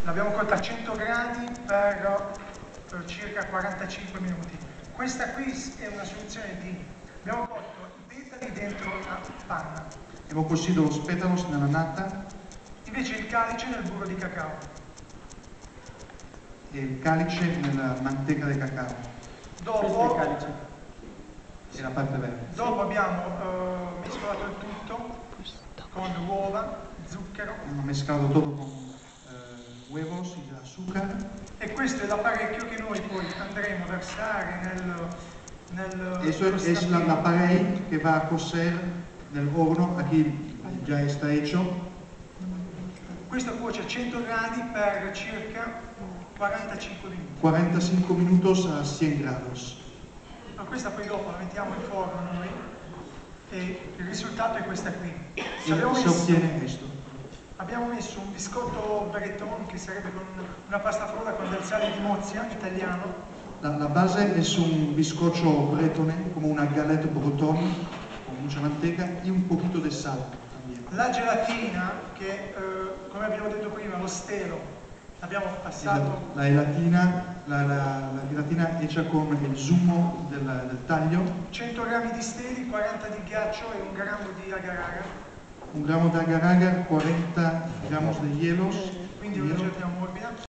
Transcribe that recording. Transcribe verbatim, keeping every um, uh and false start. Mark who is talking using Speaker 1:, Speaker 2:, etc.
Speaker 1: L'abbiamo cotta a cento gradi per, per circa quarantacinque minuti. Questa qui è una soluzione di... Abbiamo cotto i petali dentro la panna.
Speaker 2: Hemos cocido los pétalos nella nata
Speaker 1: Invece il calice nel burro di cacao.
Speaker 2: e il calice nella manteca di cacao.
Speaker 1: Dopo,
Speaker 2: E la parte verde.
Speaker 1: dopo abbiamo eh, mescolato il tutto con uova, zucchero.
Speaker 2: Hemos mezclado todo con eh, huevos y azúcar.
Speaker 1: E questo è l'apparecchio che noi poi andremo a versare nel... nel
Speaker 2: Eso es, es la, la pared que va a cocer nel horno. Aquí ya está hecho.
Speaker 1: Questo cuoce a cento gradi per circa quarantacinque minuti.
Speaker 2: cuarenta y cinco minutos a cien grados.
Speaker 1: Ma questa poi dopo la mettiamo in forno noi e il risultato è questa qui.
Speaker 2: Y
Speaker 1: Abbiamo
Speaker 2: se
Speaker 1: messo,
Speaker 2: obtiene esto.
Speaker 1: abbiamo messo un biscotto breton, che sarebbe con una pasta frolla con del sale di Mozia italiano.
Speaker 2: La, la base es un bizcocho bretone, como una galette breton, con mucha manteca y un poquito de sal también.
Speaker 1: La gelatina, che eh, come abbiamo detto prima, lo stelo, l'abbiamo
Speaker 2: La,
Speaker 1: passato,
Speaker 2: la gelatina, la, la, la gelatina hecha con el zumo del, del taglio,
Speaker 1: cento grammi di steli, quaranta di ghiaccio e un grammo di agar-agar,
Speaker 2: un gramo de agar-agar, cuarenta gramos de hielos,
Speaker 1: quindi una
Speaker 2: hielo,
Speaker 1: gelatina morbida.